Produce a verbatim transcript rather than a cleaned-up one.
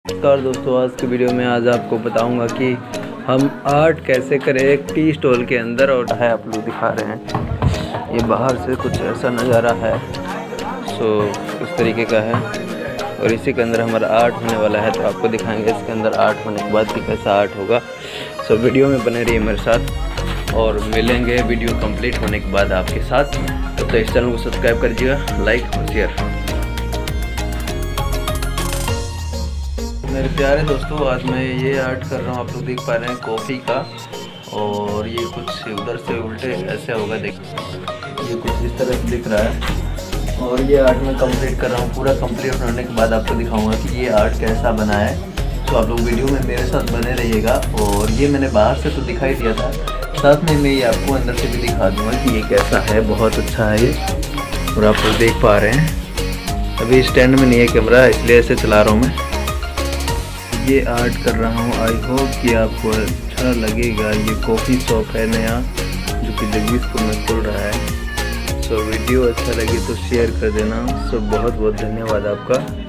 नमस्कार दोस्तों, आज की वीडियो में आज आपको बताऊंगा कि हम आर्ट कैसे करें एक टी स्टॉल के अंदर। और है आप लोग दिखा रहे हैं, ये बाहर से कुछ ऐसा नज़ारा है। सो इस तरीके का है और इसी के अंदर हमारा आर्ट होने वाला है, तो आपको दिखाएंगे इसके अंदर आर्ट होने के बाद कि कैसा आर्ट होगा। सो वीडियो में बने रहिए मेरे साथ और मिलेंगे वीडियो कंप्लीट होने के बाद आपके साथ। तो इस चैनल को सब्सक्राइब करिएगा, लाइक और शेयर। मेरे प्यारे दोस्तों, आज मैं ये आर्ट कर रहा हूँ, आप लोग देख पा रहे हैं कॉफ़ी का। और ये कुछ उधर से उल्टे ऐसे होगा, देख ये कुछ इस तरह से दिख रहा है। और ये आर्ट मैं कंप्लीट कर रहा हूँ। पूरा कंप्लीट होने के बाद आपको दिखाऊंगा कि ये आर्ट कैसा बना है। तो आप लोग वीडियो में मेरे साथ बने रहिएगा। और ये मैंने बाहर से तो दिखाई दिया था, साथ में मैं ये आपको अंदर से भी दिखा दूँगा कि ये कैसा है। बहुत अच्छा है ये, और आप लोग देख पा रहे हैं। अभी स्टैंड में नहीं है कैमरा, इसलिए ऐसे चला रहा हूँ मैं। ये आर्ट कर रहा हूँ, आई होप कि आपको अच्छा लगेगा। ये कॉफ़ी शॉप है नया, जो कि जगदीशपुर में खुल रहा है। सो वीडियो अच्छा लगे तो शेयर कर देना। सो बहुत बहुत धन्यवाद आपका।